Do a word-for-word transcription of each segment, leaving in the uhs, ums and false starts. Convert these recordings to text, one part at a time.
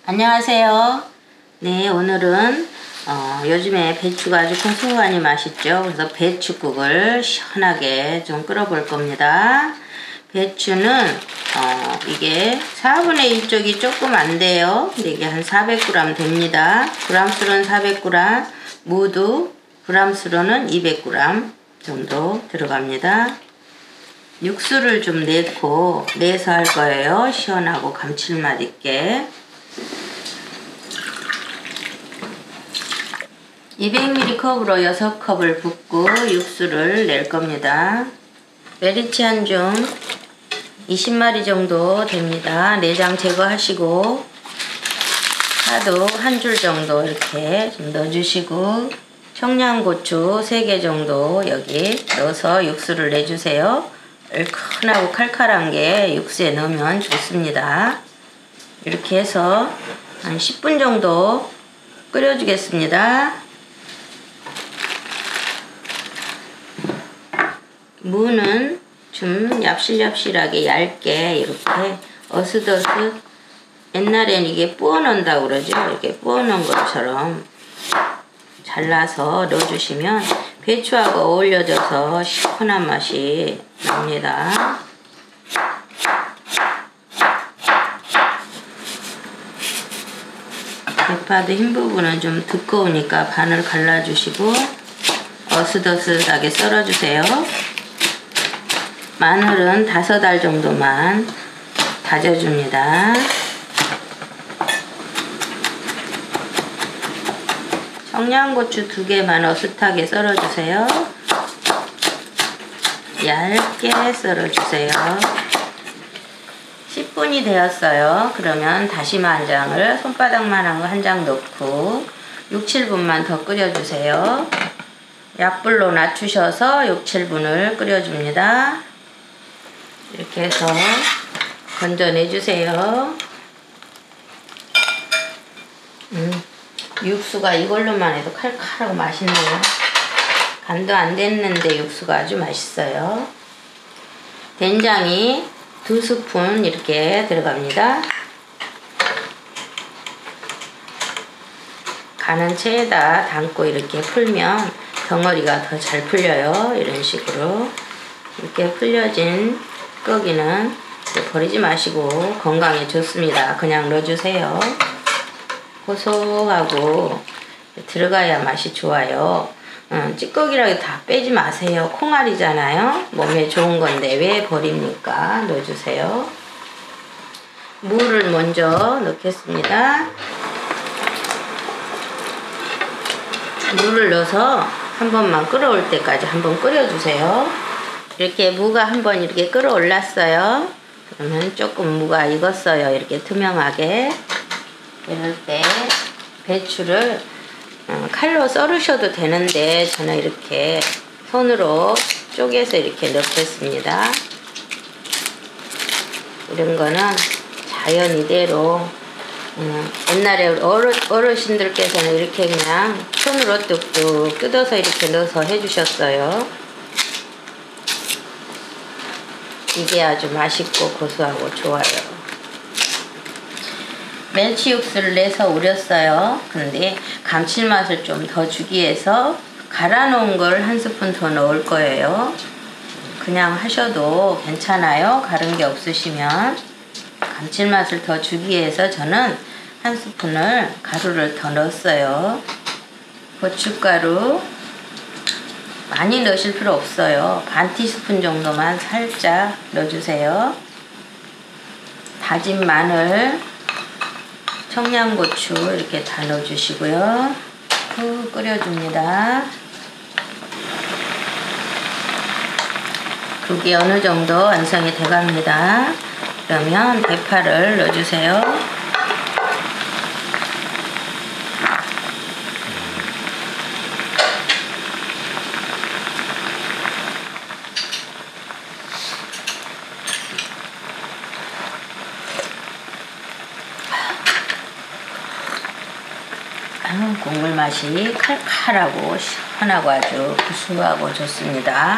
안녕하세요. 네, 오늘은 어, 요즘에 배추가 아주 고소하니 맛있죠. 그래서 배추국을 시원하게 좀 끓여 볼 겁니다. 배추는 어, 이게 사분의 일 쪽이 조금 안 돼요. 근데 이게 한 사백 그램 됩니다. 그램수로는 사백 그램, 무도 그램수로는 이백 그램 정도 들어갑니다. 육수를 좀 넣고 내서 할 거예요. 시원하고 감칠맛 있게. 이백 밀리리터 컵으로 여섯 컵을 붓고 육수를 낼 겁니다. 메리치 한 줌, 이십 마리 정도 됩니다. 내장 제거하시고 파도 한 줄 정도 이렇게 좀 넣어주시고 청양고추 세 개 정도 여기 넣어서 육수를 내주세요. 얼큰하고 칼칼한 게 육수에 넣으면 좋습니다. 이렇게 해서 한 십 분 정도 끓여주겠습니다. 무는 좀 얍실얍실하게 얇게 이렇게 어슷어슷, 옛날엔 이게 부어놓는다고 그러죠. 이렇게 부어놓은 것처럼 잘라서 넣어주시면 배추하고 어울려져서 시원한 맛이 납니다. 대파도 흰 부분은 좀 두꺼우니까 반을 갈라주시고 어슷어슷하게 썰어주세요. 마늘은 다섯 알 정도만 다져줍니다. 청양고추 두 개만 어슷하게 썰어주세요. 얇게 썰어주세요. 십 분이 되었어요. 그러면 다시마 한 장을 손바닥만한 거 한 장 넣고 육, 칠 분만 더 끓여주세요. 약불로 낮추셔서 육, 칠 분을 끓여줍니다. 이렇게 해서 건져내주세요. 음, 육수가 이걸로만 해도 칼칼하고 맛있네요. 간도 안 됐는데 육수가 아주 맛있어요. 된장이 두 스푼 이렇게 들어갑니다. 가는 채에다 담고 이렇게 풀면 덩어리가 더 잘 풀려요. 이런 식으로 이렇게 풀려진 찌꺼기는 버리지 마시고 건강에 좋습니다. 그냥 넣어주세요. 고소하고 들어가야 맛이 좋아요. 음, 찌꺼기라고 다 빼지 마세요. 콩알이잖아요. 몸에 좋은 건데 왜 버립니까? 넣어주세요. 물을 먼저 넣겠습니다. 물을 넣어서 한 번만 끓어올 때까지 한번 끓여주세요. 이렇게 무가 한번 이렇게 끓어올랐어요. 그러면 조금 무가 익었어요. 이렇게 투명하게. 이럴 때 배추를 칼로 썰으셔도 되는데 저는 이렇게 손으로 쪼개서 이렇게 넣겠습니다. 이런 거는 자연 이대로 음, 옛날에 어르, 어르신들께서는 이렇게 그냥 손으로 뚝뚝 뜯어서 이렇게 넣어서 해주셨어요. 이게 아주 맛있고 고소하고 좋아요. 멸치 육수를 내서 우렸어요. 근데 감칠맛을 좀 더 주기 위해서 갈아 놓은 걸 한 스푼 더 넣을 거예요. 그냥 하셔도 괜찮아요. 갈은 게 없으시면. 감칠맛을 더 주기 위해서 저는 한 스푼을 가루를 더 넣었어요. 고춧가루 많이 넣으실 필요 없어요. 반 티스푼 정도만 살짝 넣어주세요. 다진 마늘, 청양고추 이렇게 다 넣어주시고요. 후 끓여줍니다. 국이 어느 정도 완성이 돼갑니다. 그러면 대파를 넣어주세요. 국물 맛이 칼칼하고 시원하고 아주 구수하고 좋습니다.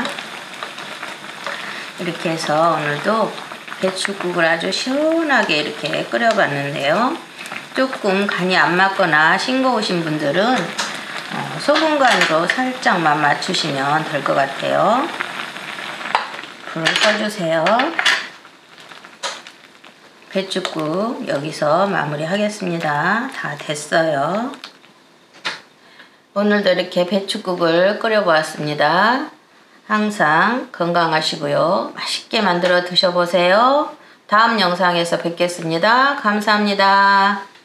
이렇게 해서 오늘도 배추국을 아주 시원하게 이렇게 끓여 봤는데요. 조금 간이 안 맞거나 싱거우신 분들은 어, 소금 간으로 살짝만 맞추시면 될 것 같아요. 불을 꺼주세요. 배춧국 여기서 마무리 하겠습니다. 다 됐어요. 오늘도 이렇게 배춧국을 끓여 보았습니다. 항상 건강하시고요. 맛있게 만들어 드셔보세요. 다음 영상에서 뵙겠습니다. 감사합니다.